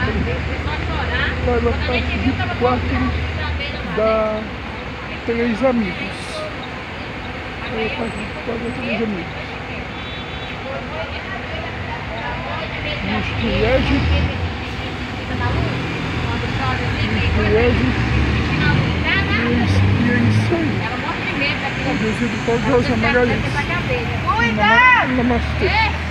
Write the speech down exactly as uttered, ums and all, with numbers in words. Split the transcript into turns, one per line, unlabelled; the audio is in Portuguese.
Vai lá parte de quatro dá três amigos. Vai lá parte de quatro dá três amigos. Misturege. Misturege. E é isso aí. O resíduo pode usar Magalhães. Namastê.